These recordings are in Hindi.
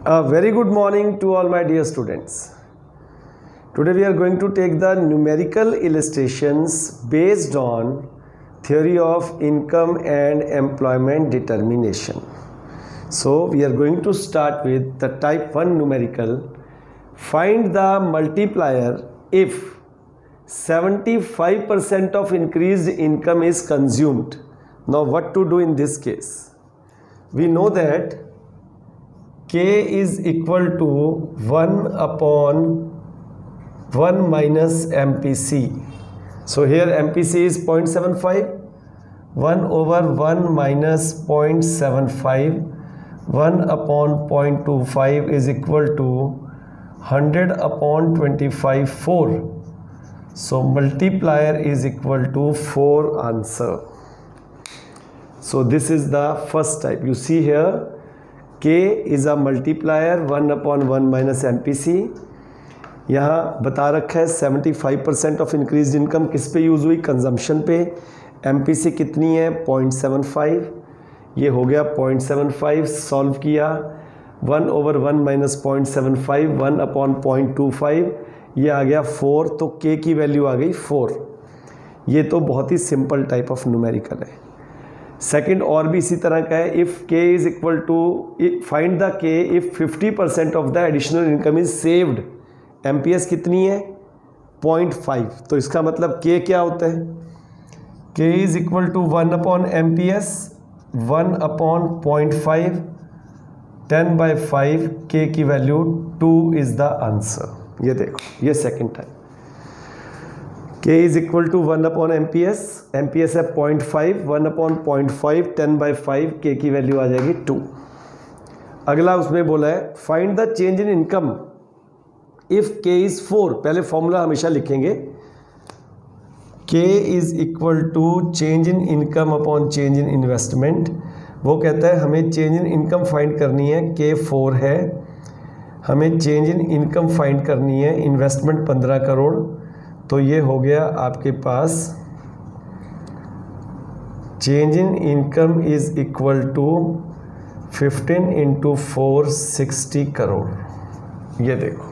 A very good morning to all my dear students. Today we are going to take the numerical illustrations based on theory of income and employment determination. So we are going to start with the type 1 numerical. Find the multiplier if 75% of increased income is consumed. Now what to do in this case? We know that K is equal to 1 upon 1 minus MPC. So here MPC is 0.75, 1 over 1 minus 0.75, 1 upon 0.25 is equal to 100 upon 25, 4. So multiplier is equal to 4 answer. So this is the first type. You see here K is a multiplier 1 upon 1 minus MPC. यहाँ बता रखा है 75% ऑफ इंक्रीज इनकम किस पे यूज़ हुई, कंजम्पशन पे. MPC कितनी है 0.75, ये हो गया 0.75. सॉल्व किया 1 ओवर 1 माइनस 0.75, 1 अपॉन 0.25, ये आ गया 4. तो K की वैल्यू आ गई 4. ये तो बहुत ही सिंपल टाइप ऑफ न्यूमेरिकल है. सेकेंड और भी इसी तरह का है. If K is equal to find the K if 50% of the additional income is saved. MPS कितनी है 0.5. तो इसका मतलब K क्या होता है, K is equal to 1 upon MPS, 1 upon 0.5, 10/5. K की वैल्यू 2 इज द आंसर. ये देखो, ये second time. K is equal to 1 upon MPS, MPS है 0.5, 1 अपॉन 0.5, 10/5. K की वैल्यू आ जाएगी 2. अगला उसमें बोला है find the change in income if K is 4. पहले फॉर्मूला हमेशा लिखेंगे. K is equal to change in income upon change in investment. वो कहता है हमें चेंज इन इनकम फाइंड करनी है. K 4 है, हमें चेंज इन इनकम फाइंड करनी है. इन्वेस्टमेंट 15 करोड़. तो ये हो गया आपके पास change in income is equal to 15 into 4 60 crore. ये देखो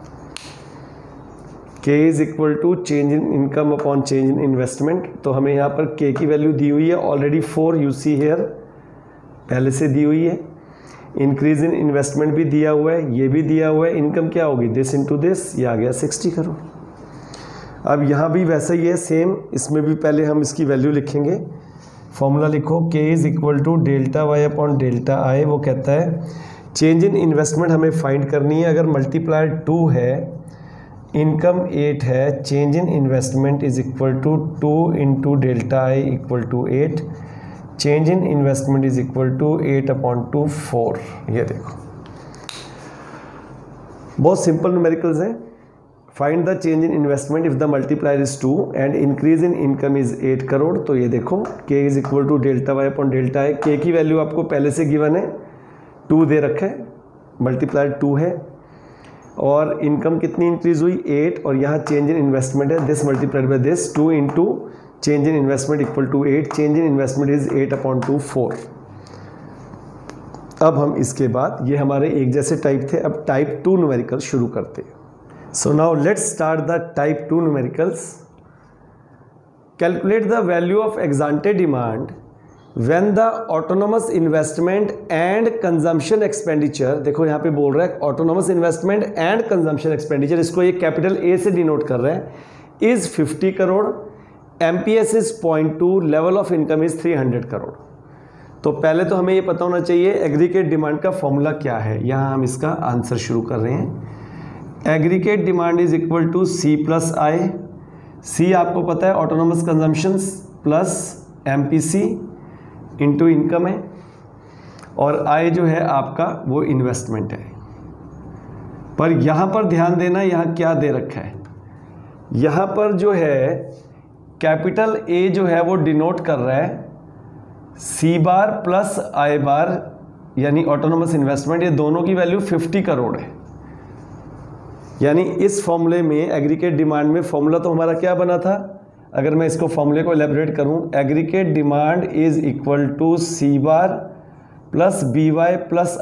K is equal to change in income upon change in investment. तो हमें यहाँ पर K की वैल्यू दी हुई है ऑलरेडी 4. यू सी हेयर पहले से दी हुई है. इंक्रीज इन इन्वेस्टमेंट भी दिया हुआ है, ये भी दिया हुआ है. इनकम क्या होगी दिस इंटू दिस, ये आ गया 60 करोड़. अब यहाँ भी वैसा ही है सेम. इसमें भी पहले हम इसकी वैल्यू लिखेंगे. फॉर्मूला लिखो K is equal to delta Y upon delta I. वो कहता है चेंज इन इन्वेस्टमेंट हमें फाइंड करनी है. अगर मल्टीप्लायर 2 है, इनकम 8 है, change in investment is equal to 2 into delta I equal to 8. Change in investment is equal to 8 upon 2 4. ये देखो बहुत सिंपल न्यूमेरिकल्स हैं. Find the change in investment if the multiplier is 2 and increase in income is 8 crore. तो ये देखो K is equal to delta Y upon delta I. K की वैल्यू आपको पहले से गिवन है, 2 दे रखा है, मल्टीप्लायर 2 है. और इनकम कितनी इंक्रीज हुई 8, और यहाँ चेंज इन इन्वेस्टमेंट है this multiplied by this 2 into change in investment equal to 8. Change in investment is 8 upon 2 4. अब हम इसके बाद ये हमारे एक जैसे टाइप थे. अब टाइप 2 न्यूमेरिकल शुरू करते हैं. So now let's start the type 2 numericals. Calculate the value of ex ante demand when the autonomous investment and consumption expenditure. देखो यहाँ पे बोल रहा है autonomous investment and consumption expenditure, इसको ये कैपिटल A से डिनोट कर रहा है, is 50 crore. MPS is 0.2, level of income is 300 crore. तो पहले तो हमें ये पता होना चाहिए एग्रीगेट डिमांड का फॉर्मूला क्या है. यहाँ हम इसका आंसर शुरू कर रहे हैं. Aggregate demand is equal to C plus I. C आपको पता है autonomous consumptions plus MPC into income है, और I जो है आपका वो इन्वेस्टमेंट है. पर यहाँ पर ध्यान देना, यहाँ क्या दे रखा है, यहाँ पर जो है कैपिटल A जो है वो डिनोट कर रहा है C bar plus I bar, यानी ऑटोनोमस इन्वेस्टमेंट. ये दोनों की वैल्यू 50 करोड़ है. यानी इस फॉर्मूले में एग्रीगेट डिमांड में फॉर्मूला तो हमारा क्या बना था, अगर मैं इसको फॉर्मूले को एलेबोरेट करूं, aggregate demand is equal to C bar plus BY plus I.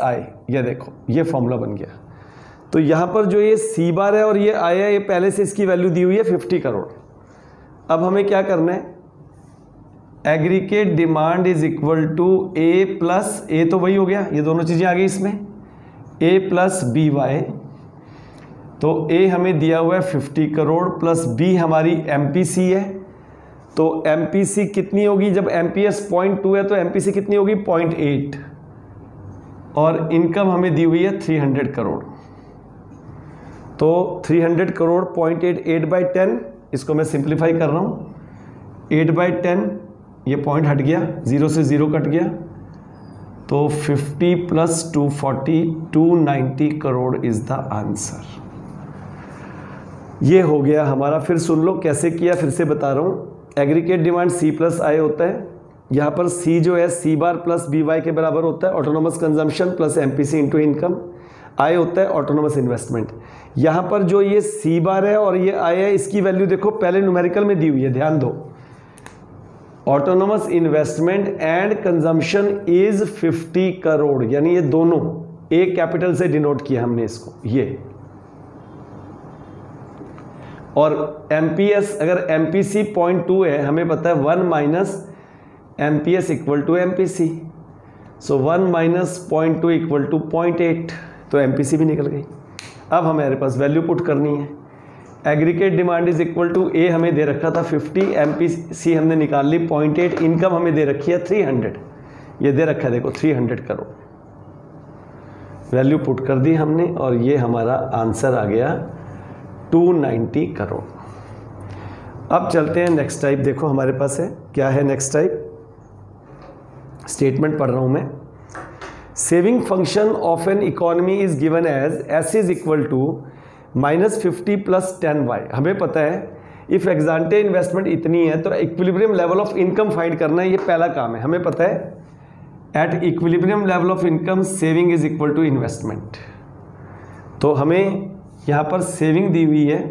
ये देखो ये फॉर्मूला बन गया। तो यहाँ पर जो ये सी बार है और ये आई है, ये पहले से इसकी वैल्यू दी हुई है 50 करोड़। अब हमें क्या करना है, aggregate demand is equal to A plus, A तो वही हो गया, ये दोनों चीज़ें आ गई इसमें, ए प्लस बी वाई। तो ए हमें दिया हुआ है 50 करोड़ प्लस बी हमारी एमपीसी है। तो एमपीसी कितनी होगी, जब एमपीएस 0.2 है तो एमपीसी कितनी होगी 0.8, और इनकम हमें दी हुई है 300 करोड़। तो 300 करोड़ 0.8, 8/10, इसको मैं सिंप्लीफाई कर रहा हूँ, 8/10, ये पॉइंट हट गया, 0 से 0 कट गया, तो 50 + 240, 290 करोड़ इज द आंसर। ये हो गया हमारा। फिर सुन लो कैसे किया, फिर से बता रहा हूँ। Aggregate demand C plus I होता है, यहाँ पर सी जो है C bar plus B Y के बराबर होता है, autonomous consumption plus MPC into income. I होता है ऑटोनोमस इन्वेस्टमेंट। यहाँ पर जो ये सी बार है और ये आई है, इसकी वैल्यू देखो पहले न्यूमेरिकल में दी हुई है, ध्यान दो। Autonomous investment and consumption is 50 crore, यानी ये दोनों ए कैपिटल से डिनोट किया हमने इसको, ये। और एमपीएस, अगर एमपीसी 0.2 है, हमें पता है 1 minus MPS equal to MPC, so 1 minus 0.2 equal to 0.8, तो एमपीसी भी निकल गई। अब हमारे पास वैल्यू पुट करनी है। Aggregate demand is equal to a हमें दे रखा था 50, एमपीसी हमने निकाल ली 0.8, इनकम हमें दे रखी है 300, ये दे रखा है देखो 300 करोड़। वैल्यू पुट कर दी हमने और ये हमारा आंसर आ गया 290 करोड़। अब चलते हैं नेक्स्ट टाइप, देखो हमारे पास है, क्या है नेक्स्ट टाइप, स्टेटमेंट पढ़ रहा हूं मैं। Saving function of an economy is given as S is equal to -50 + 10y। हमें पता है इफ एक्सांटे इन्वेस्टमेंट इतनी है तो equilibrium level of income find करना है, ये पहला काम है। हमें पता है at equilibrium level of income saving is equal to investment. तो हमें यहाँ पर सेविंग दी हुई है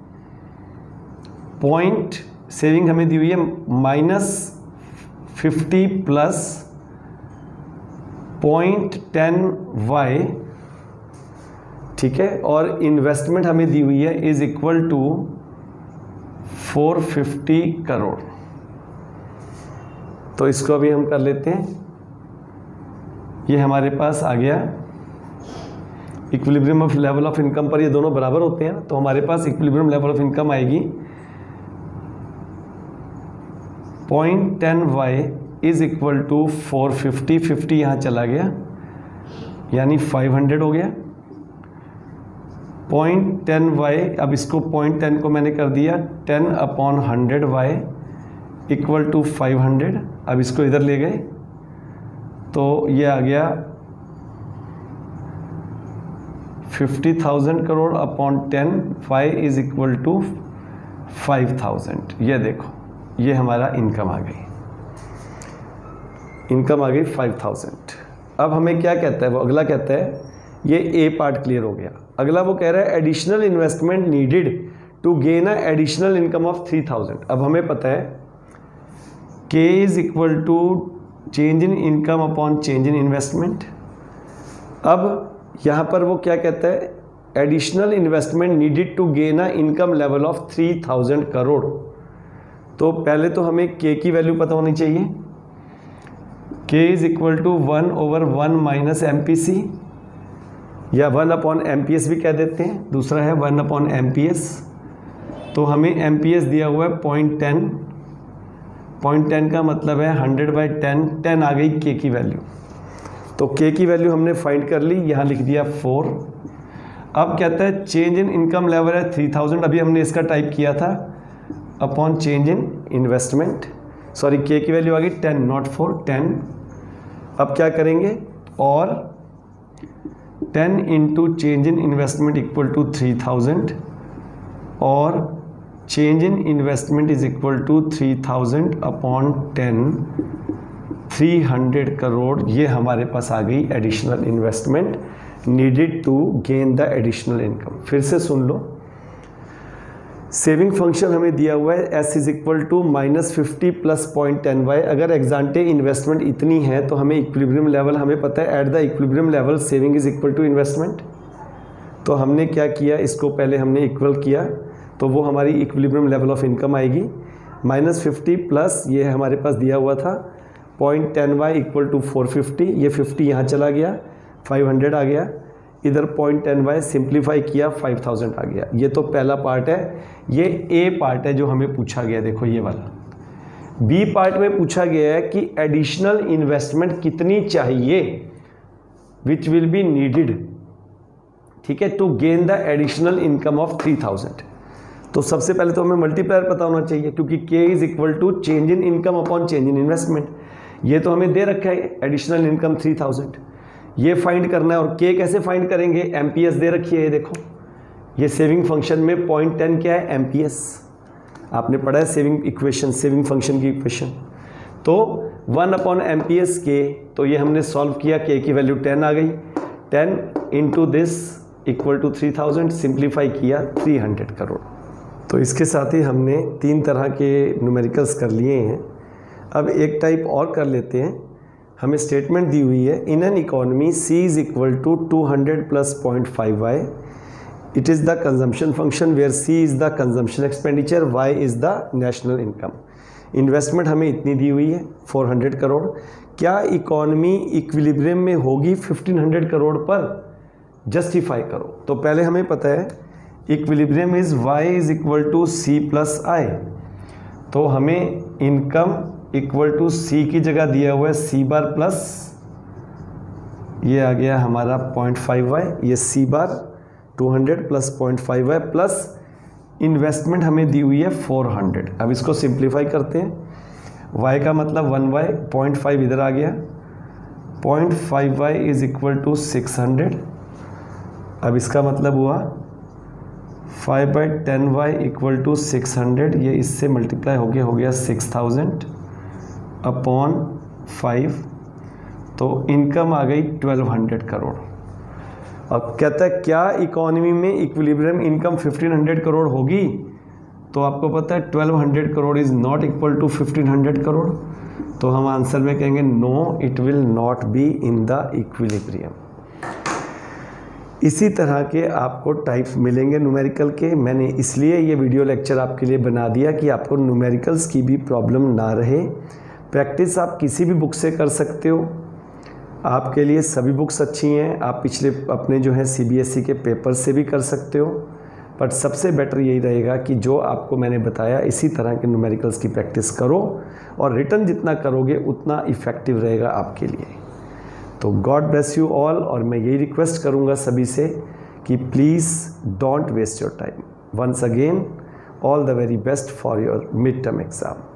सेविंग हमें दी हुई है -50 + 0.10y, ठीक है, और इन्वेस्टमेंट हमें दी हुई है इज इक्वल टू 450 करोड़। तो इसको अभी हम कर लेते हैं, ये हमारे पास आ गया equilibrium of level of income पर, ये दोनों बराबर होते हैं, तो हमारे पास इक्विलिब्रियम लेवल ऑफ इनकम आएगी 0.10y इज इक्वल टू 450, 50 यहाँ चला गया यानी 500 हो गया। 0.10y, अब इसको 0.10 को मैंने कर दिया 10/100y इक्वल टू 500। अब इसको इधर ले गए तो ये आ गया 50,000 crore upon 10, y is equal to 5,000। ये देखो ये हमारा इनकम आ गई, इनकम आ गई 5,000। अब हमें क्या कहता है वो, अगला कहता है, ये ए पार्ट क्लियर हो गया। अगला वो कह रहा है additional investment needed to gain a additional income of 3,000। अब हमें पता है K is equal to change in income upon change in investment. अब यहाँ पर वो क्या कहता है, additional investment needed to gain a income level of 3,000 crore. तो पहले तो हमें के की वैल्यू पता होनी चाहिए, k is equal to 1/1 minus MPC, या 1/MPS भी कह देते हैं, दूसरा है 1/MPS। तो हमें MPS दिया हुआ है 0.10, 0.10 का मतलब है 100/10, 10 आ गई k की वैल्यू। तो k की वैल्यू हमने फाइंड कर ली, यहाँ लिख दिया 4। अब कहता है चेंज इन इनकम लेवल है 3,000, अभी हमने इसका टाइप किया था, upon change in investment, sorry k की वैल्यू आ गई 10 नॉट 4, 10। अब क्या करेंगे, और 10 into change in investment equal to 3,000, और change in investment is equal to 3,000 upon 10, 300 crore. ये हमारे पास आ गई additional investment needed to gain the additional income. फिर से सुन लो, सेविंग फंक्शन हमें दिया हुआ है s is equal to -50 plus 0.10y। अगर एग्जांटे इन्वेस्टमेंट इतनी है तो हमें इक्विलिब्रियम लेवल, हमें पता है at the equilibrium level saving is equal to investment. तो हमने क्या किया, इसको पहले हमने इक्वल किया, तो वो हमारी इक्विलिब्रियम लेवल ऑफ इनकम आएगी। -50 प्लस ये हमारे पास दिया हुआ था 0.10y इक्वल टू 450, ये 50 यहाँ चला गया, 500 आ गया, इधर 0.10y सिंप्लीफाई किया, 5000 आ गया। ये तो पहला पार्ट है, ये ए पार्ट है जो हमें पूछा गया। देखो ये वाला बी पार्ट में पूछा गया है कि एडिशनल इन्वेस्टमेंट कितनी चाहिए, विच विल बी नीडेड, ठीक है, to gain the additional income of 3000। तो सबसे पहले तो हमें मल्टीप्लायर पता होना चाहिए, क्योंकि k is equal to change in income upon change in investment. ये तो हमें दे रखा है एडिशनल इनकम 3000, ये फाइंड करना है। और k कैसे फाइंड करेंगे, MPS दे रखी है, ये देखो, ये सेविंग फंक्शन में 0.10 क्या है, MPS। आपने पढ़ा है सेविंग इक्वेशन, सेविंग फंक्शन की इक्वेशन। तो 1 अपॉन MPS k, तो ये हमने सॉल्व किया, k की वैल्यू 10 आ गई, 10 into this equal to 3000, simplify किया 300 करोड़। तो इसके साथ ही हमने 3 तरह के न्यूमेरिकल्स कर लिए हैं। अब एक टाइप और कर लेते हैं। हमें स्टेटमेंट दी हुई है, in an economy C is equal to 200 plus 0.5y, it is the consumption function where C is the consumption expenditure, Y is the national income. Investment हमें इतनी दी हुई है 400 करोड़। क्या इकोनॉमी इक्विलिब्रियम में होगी 1500 करोड़ पर, जस्टिफाई करो। तो पहले हमें पता है equilibrium is y is equal to C plus I, तो हमें इनकम इक्वल टू C की जगह दिया हुआ है C बार प्लस, ये आ गया हमारा 0.5y, ये C bar 200 plus 0.5y plus investment हमें दी हुई है 400। अब इसको सिंप्लीफाई करते हैं, y का मतलब 1y, 0.5 इधर आ गया, 0.5y इज इक्वल टू 600। अब इसका मतलब हुआ 5/10y इक्वल टू 600, ये इससे मल्टीप्लाई हो गया 6000 अपॉन 5, तो इनकम आ गई 1200 करोड़। अब कहता है क्या इकोनॉमी में इक्विलिब्रियम इनकम 1500 करोड़ होगी, तो आपको पता है 1200 crore is not equal to 1500 crore, तो हम आंसर में कहेंगे no, it will not be in the equilibrium. इसी तरह के आपको टाइप्स मिलेंगे न्यूमेरिकल के। मैंने इसलिए ये वीडियो लेक्चर आपके लिए बना दिया कि आपको न्यूमेरिकल्स की भी प्रॉब्लम ना रहे। प्रैक्टिस आप किसी भी बुक से कर सकते हो, आपके लिए सभी बुक्स अच्छी हैं। आप पिछले अपने जो है CBSE के पेपर से भी कर सकते हो, बट सबसे बेटर यही रहेगा कि जो आपको मैंने बताया इसी तरह के न्यूमेरिकल्स की प्रैक्टिस करो, और रिटर्न जितना करोगे उतना इफ़ेक्टिव रहेगा आपके लिए। तो गॉड ब्लेस यू ऑल, और मैं यही रिक्वेस्ट करूँगा सभी से कि please don't waste your time. Once again all the very best for your mid term exam.